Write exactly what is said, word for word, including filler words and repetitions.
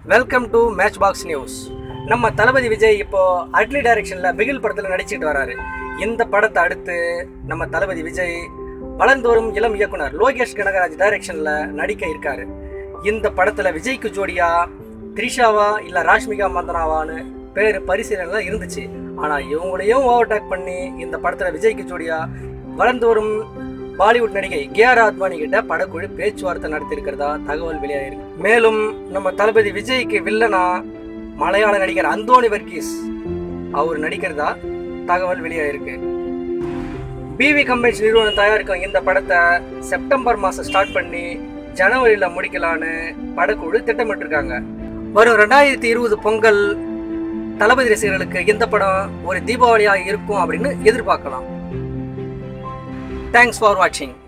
Welcome to match box news. நம்ம தளபதி விஜய் இப்போ அட்லி டைரக்ஷனில் பிகில் படத்தில் நடிச்சுட்டு வராரு. இந்த படத்தை அடுத்து நம்ம தளபதி விஜய் வளர்ந்து வரும் இளம் இயக்குனர் லோகேஷ் கனகராஜ் டைரக்ஷனில் நடிக்க இருக்காரு. இந்த படத்தில் விஜய்க்கு ஜோடியா த்ரிஷாவா இல்லை ராஷ்மிகா மந்தனாவான்னு பேர் பரிசீலனை இருந்துச்சு. ஆனால் இவங்களையும் ஓவர்டேக் பண்ணி இந்த படத்தில் விஜய்க்கு ஜோடியா வளர்ந்து வரும் பாலிவுட் நடிகை கியாரா அத்வானி கிட்ட படக்குழு பேச்சுவார்த்தை நடத்தியிருக்கிறதா தகவல் வெளியாயிருக்கு. மேலும் நம்ம தளபதி விஜய்க்கு வில்லனா மலையாள நடிகர் அந்தோனி வர்கீஸ் அவர் நடிக்கிறதா தகவல் வெளியாயிருக்கு. பிவி கம்பெனி நிறுவனம் தயாரிக்கும் இந்த படத்தை செப்டம்பர் மாதம் ஸ்டார்ட் பண்ணி ஜனவரியில் முடிக்கலான்னு படக்குழு திட்டமிட்டிருக்காங்க. வரும் ரெண்டாயிரத்தி இருபது பொங்கல் தளபதி ரசிகர்களுக்கு இந்த படம் ஒரு தீபாவளியாக இருக்கும் அப்படின்னு எதிர்பார்க்கலாம். Thanks for watching.